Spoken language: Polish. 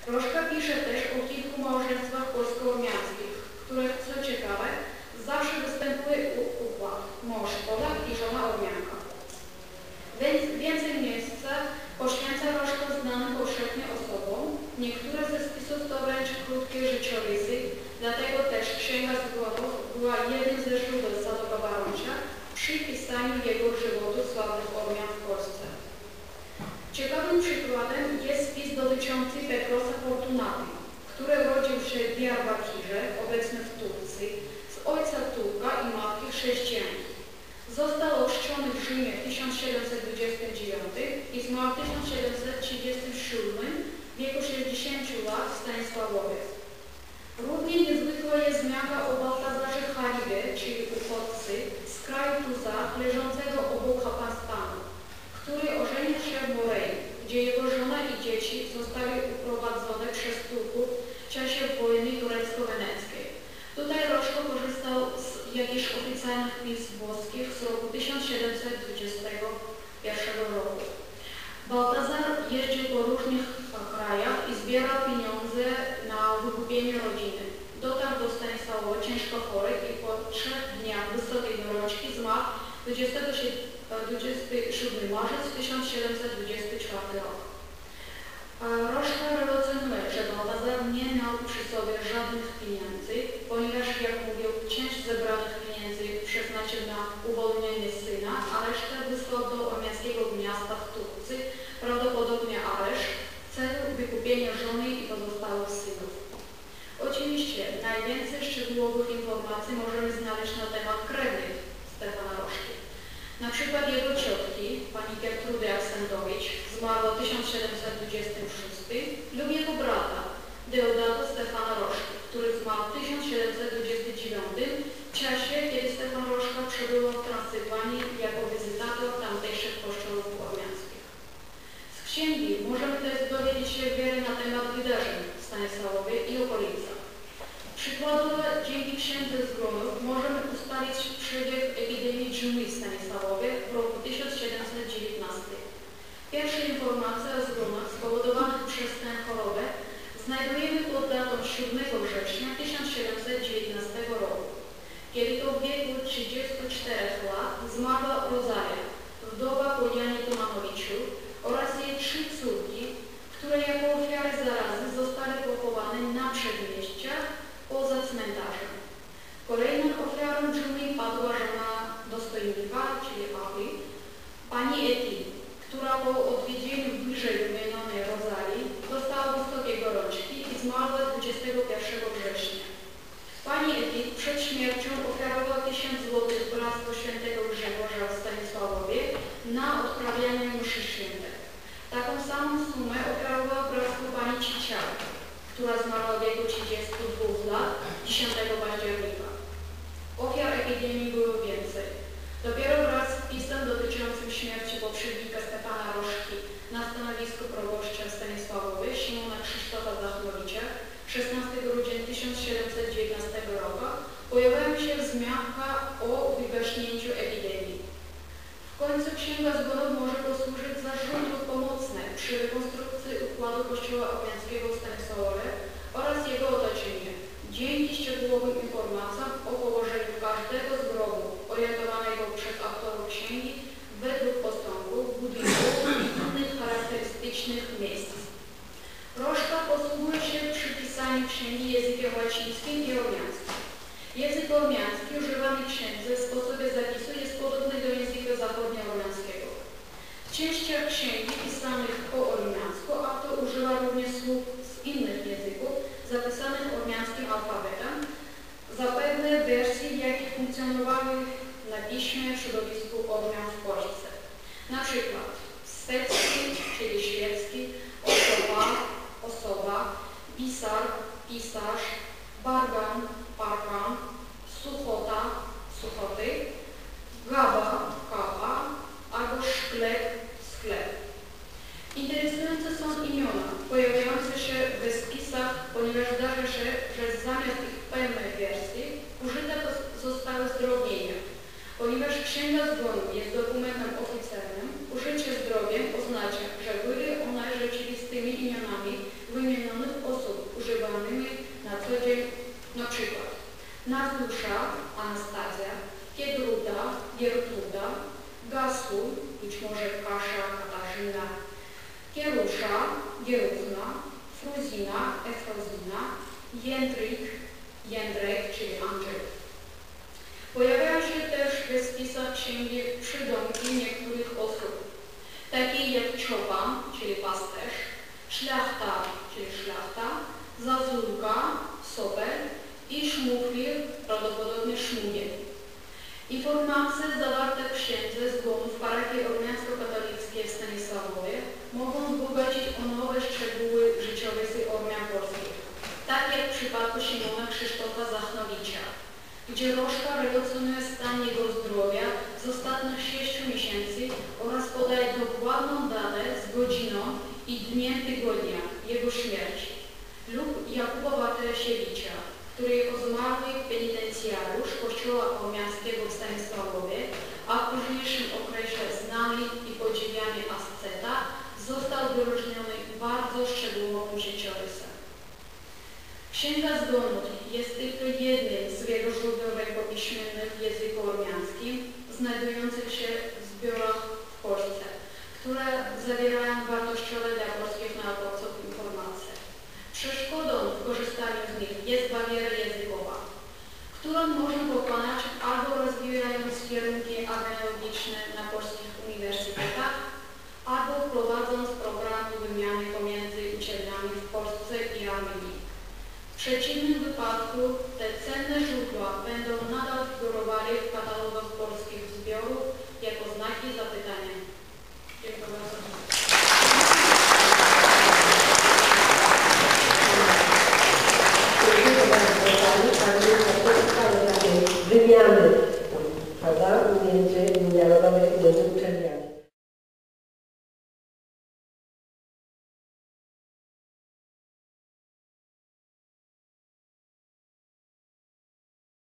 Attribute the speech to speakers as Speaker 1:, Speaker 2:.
Speaker 1: Rożka pisze też o kilku małżeństwach polsko-ormiańskich, które, co ciekawe, zawsze występuje układ mąż Polak i żona Ormianka. Więcej miejsca poświęca Rożka znanym powszechnie osobom. Niektóre ze spisów to wręcz krótkie życiorysy, dlatego też Księga Zgonów była jednym ze źródeł Sadoko Baroncia przy pisaniu jego żywotu sławnych Ormian w Polsce. Ciekawym przykładem jest spis dotyczący Petrosa Fortunaty, który urodził się w Diyarbakirze, obecnie w Turcji, z ojca Turka i matki chrześcijanki. Został ochrzczony w Rzymie w 1729 i zmarł w 1737 w wieku 60 lat w Stanisławowie. Równie niezwykła jest wzmianka o Baltazarze Haribie, czyli uchodźcy z kraju Tuzar, leżącego obok Hapanstanu, który ożenił się w Morei, gdzie jego żona i dzieci zostały uprowadzone przez Turków w czasie wojny turecko-weneckiej. Tutaj Rożko korzystał z jakichś oficjalnych pism włoskich z roku 1721 roku. Baltazar jeździł po różnych krajach i zbierał pieniądze na wykupienie rodziny. Dotarł do Stanisławowa ciężko chory i po 3 dniach wysokiej gorączki zmarł 27 marzec 1724 rok. Rożka relacjonuje, że Baltazar nie miał przy sobie żadnych pieniędzy, ponieważ, jak mówił, część zebranych pieniędzy przeznaczył na uwolnienie syna, a resztę wysłał do ormiańskiego miasta w Turcji, prawdopodobnie areszt, w celu wykupienia żony i pozostałych synów. Oczywiście najwięcej szczegółowych informacji możemy znaleźć na temat krewnych Stefana Rożki. Na przykład jego ciotki, pani Gertrudy Aksentowicz, zmarła w 1726, lub jego brata, Deodata Stefana Rożki, który zmarł w 1729 w czasie, kiedy Stefan Rożka przebywał w Transylwanii jako wizytator tamtejszych kościołów ormiańskich. Z księgi możemy też dowiedzieć się wiele na temat wydarzeń w Stanisławowie i okolicach. Przykładowo dzięki Księdze Zgonów możemy ustalić przebieg epidemii dżumi w Stanisławowie w roku 1719. Pierwsze informacje o zgonach spowodowanych przez tę chorobę znajdujemy pod datą 7 września 1719 roku, kiedy to w wieku 34 lat zmarła Rozalia, wdowa po Janie Tomanowiczu oraz jej 3 córki, które jako ofiary zarazy zostały pochowane na przedmieściach poza cmentarzem. Kolejną ofiarą dżumi padła żona dostojnika, czyli Ahi, pani Eti, która po odwiedzieniu bliżej wymienionej Rozalii dostała wysokiej gorączki i zmarła 21 września. Pani Eti przed śmiercią ofiarowała 1000 złotych Bractwu Świętego Grzegorza w Stanisławowie na odprawianie mszy świętej. Taką samą sumę ofiarowała Bractwu pani Ciciał, która zmarła w wieku 32 lat 10 października. Ofiar epidemii było więcej. Dopiero wraz z pisem dotyczącym śmierci poprzednika Stefana Rożki na stanowisku proboszcza w Stanisławowie Szymona Krzysztofa Zachnowicza 16 grudnia 1719 roku pojawiła się wzmianka o wygaśnięciu epidemii. W końcu Księga Zgonów może posłużyć za źródło pomocne przy rekonstrukcji układu kościoła ormiańskiego w Stanisławowie oraz jego otoczenia. Dzięki szczegółowym informacjom o położeniu każdego z grobu orientowanego przez autorów księgi według postąpów, budynków i innych charakterystycznych miejsc. Rożka posługuje się przy pisaniu księgi językiem łacińskim i ormiańskim. Język ormiański używany w księdze w sposobie zapisu jest podobny do języka zachodnioormiańskiego. W częściach księgi pisanych po ormiańsku autor używa również słów z innych języków zapisanych ormiańskim alfabetem, zapewne wersji, jakie funkcjonowały na piśmie w środowisku Ormian w Polsce. Na przykład swecki, czyli świecki, osoba, pisar, pisarz, bargan, parkan, suchota, suchoty, gaba, kapa, albo szklep, sklep. Interesujące są imiona pojawiające się w spisach, ponieważ zdarza się, że zamiast ich pełnej wersji użyte zostały zdrobnienia. Ponieważ Księga Zgonów jest dokumentem oficjalnym, użycie zdrobien oznacza, że były one rzeczywistymi imionami wymienionych Nazusza, Anastazja, Kiedruda, Gertruda, Gasul, być może Kasia, Katarzyna, Kierusza, Gieruchna, Fruzina, Efrozina, Jędryk, Jędrek, czyli Andrzej. Pojawiają się też w spisach księgi przydomki niektórych osób, takie jak ciopan, czyli pasterz, szlachta, czyli szlachta, zazulka, sobel i szmufir, prawdopodobnie szmugiel. Informacje zawarte w księdze zgonów parafii ormiańsko-katolickiej w Stanisławowie mogą wzbogacić o nowe szczegóły życiorysy Ormian polskich, tak jak w przypadku Szymona Krzysztofa Zachnowicza, gdzie Rożka relacjonuje stan jego zdrowia z ostatnich 6 miesięcy oraz podaje dokładną datę z godziną i dniem tygodnia jego śmierci, lub Jakuba Bartosiewicza, który jako zmarły penitencjariusz Kościoła Ormiańskiego w Stanisławowie, a w późniejszym okresie znany i podziwiany asceta, został wyróżniony bardzo szczegółowym życiorysem. Księga Zgonów jest tylko jednym z wielu źródeł rękopiśmiennych w języku ormiańskim znajdujących się w zbiorach w Polsce, które zawierają wartościowe dla polskich naukowców informacje. Przeszkodą w korzystaniu z nich jest bariera językowa, którą można pokonać albo rozwijając kierunki analogiczne na polskich uniwersytetach, albo wprowadząc programy wymiany pomiędzy uczelniami w Polsce i Armenii. W przeciwnym wypadku te cenne źródła będą nadal figurowały w katalogach polskich zbiorów jako znaki zapytania. Dziękuję bardzo.
Speaker 2: Wymiany, prawda, między